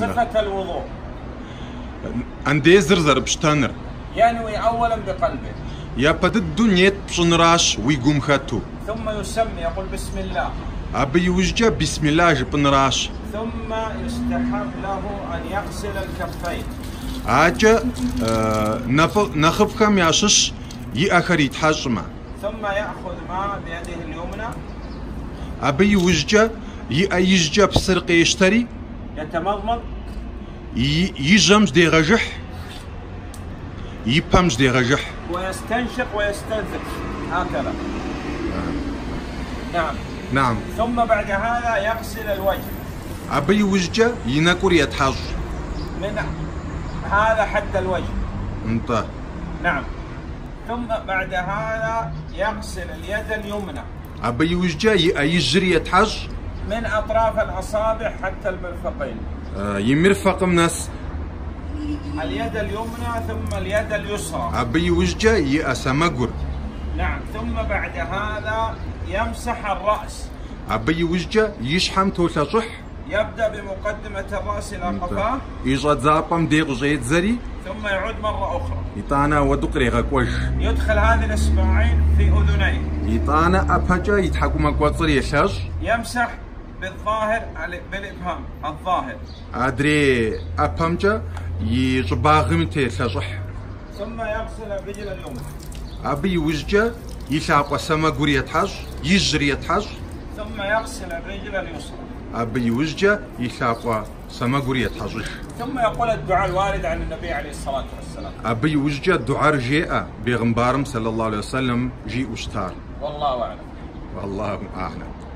صفة الوضوء. عندي زرزر بشتانر. ينوي أولا بقلبه. يا بدد دنيت بشنراش ويقوم خاتو. ثم يسمي يقول بسم الله. أبي وجه بسم الله جبنراش. ثم يستحب له أن يغسل الكفين. عاجة نخف كم يعشش يأخر يتحجمه. ثم يأخذ ماء بيده اليمنى. أبي وجه يجي بسرق يشتري. يتمضمض. يجمج دي غجح. يبمج دي غجح. ويستنشق ويستنثر هكذا. نعم. نعم. ثم بعد هذا يغسل الوجه. أبي وجه ينكر يتحج. من هذا حتى الوجه. انت. نعم. ثم بعد هذا يغسل اليد اليمنى. أبي وجه يجري يتحج. من أطراف الأصابع حتى المرفقين. يمرفق الناس. اليد اليمنى ثم اليد اليسرى. أبي وجه يأسمجر. نعم. ثم بعد هذا يمسح الرأس. أبي وجه يشحم توسع. يبدأ بمقدمة الرأس إلى قفاه. يجد زابم ديق جيد زري. ثم يعود مرة أخرى. يطانا ودقري غكوش. يدخل هذه الإصبعين في أذنيه. يطانا أبهجا يتحكم أقوى يشاش. يمسح بالظاهر بالإبهام الظاهر. أدري أبهمجا يجباغم تيساجح. ثم يغسل الرجل اليمنى. أبي وجه يشاق وسمجر يتحج يجري يتحج. ثم يغسل الرجل اليسرى. أبي وجه يشاق سمجر يتحج. ثم يقول الدعاء الوارد عن النبي عليه الصلاة والسلام. أبي وجه الدعاء جاء بغنبارم صلى الله عليه وسلم جي أشتار. والله أعلم. والله أعلم.